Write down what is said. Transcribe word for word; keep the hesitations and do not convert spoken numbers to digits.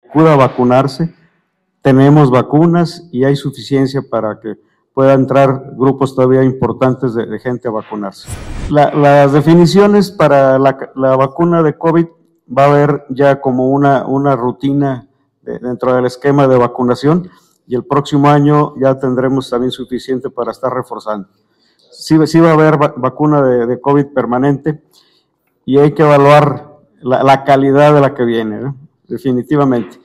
acuda a vacunarse. Tenemos vacunas y hay suficiencia para que puedan entrar grupos todavía importantes de, de gente a vacunarse. La, las definiciones para la, la vacuna de COVID va a haber ya como una, una rutina de, dentro del esquema de vacunación, y el próximo año ya tendremos también suficiente para estar reforzando. Sí, sí va a haber va, vacuna de, de COVID permanente, y hay que evaluar la, la calidad de la que viene, ¿no? Definitivamente.